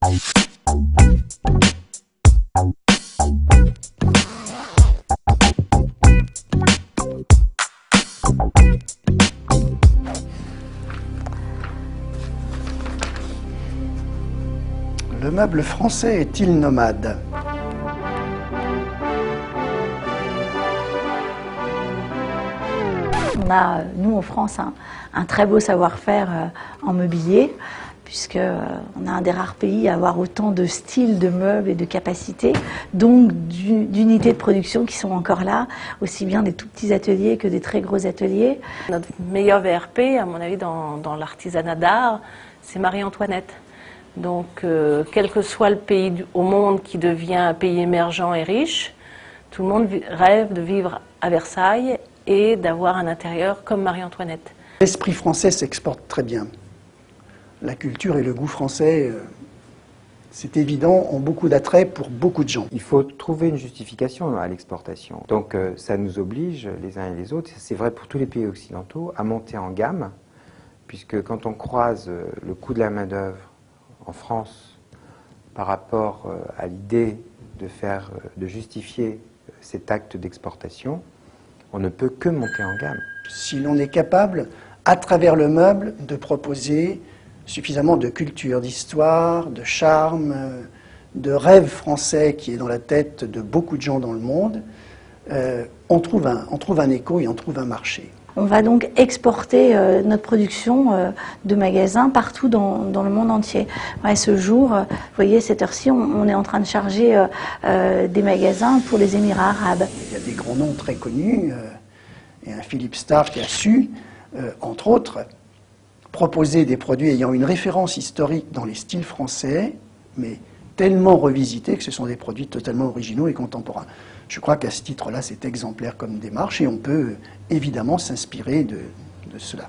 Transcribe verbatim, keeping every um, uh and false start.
Le meuble français est-il nomade? On a, nous en France, un, un très beau savoir-faire en mobilier, puisqu'on a un des rares pays à avoir autant de styles de meubles et de capacités, donc d'unités de production qui sont encore là, aussi bien des tout petits ateliers que des très gros ateliers. Notre meilleur V R P, à mon avis, dans, dans l'artisanat d'art, c'est Marie-Antoinette. Donc, euh, quel que soit le pays du, au monde qui devient un pays émergent et riche, tout le monde rêve de vivre à Versailles et d'avoir un intérieur comme Marie-Antoinette. L'esprit français s'exporte très bien. La culture et le goût français, euh, c'est évident, ont beaucoup d'attrait pour beaucoup de gens. Il faut trouver une justification à l'exportation. Donc euh, ça nous oblige, les uns et les autres, c'est vrai pour tous les pays occidentaux, à monter en gamme, puisque quand on croise euh, le coût de la main-d'œuvre en France par rapport euh, à l'idée de faire, euh, de justifier euh, cet acte d'exportation, on ne peut que monter en gamme. Si l'on est capable, à travers le meuble, de proposer suffisamment de culture, d'histoire, de charme, de rêve français qui est dans la tête de beaucoup de gens dans le monde, euh, on, trouve un, on trouve un écho et on trouve un marché. On va donc exporter euh, notre production euh, de magasins partout dans, dans le monde entier. Ouais, ce jour, euh, vous voyez, cette heure-ci, on, on est en train de charger euh, euh, des magasins pour les Émirats arabes. Il y a des grands noms très connus, euh, et un Philippe Stark qui a su, euh, entre autres, proposer des produits ayant une référence historique dans les styles français, mais tellement revisités que ce sont des produits totalement originaux et contemporains. Je crois qu'à ce titre-là, c'est exemplaire comme démarche et on peut évidemment s'inspirer de, de cela.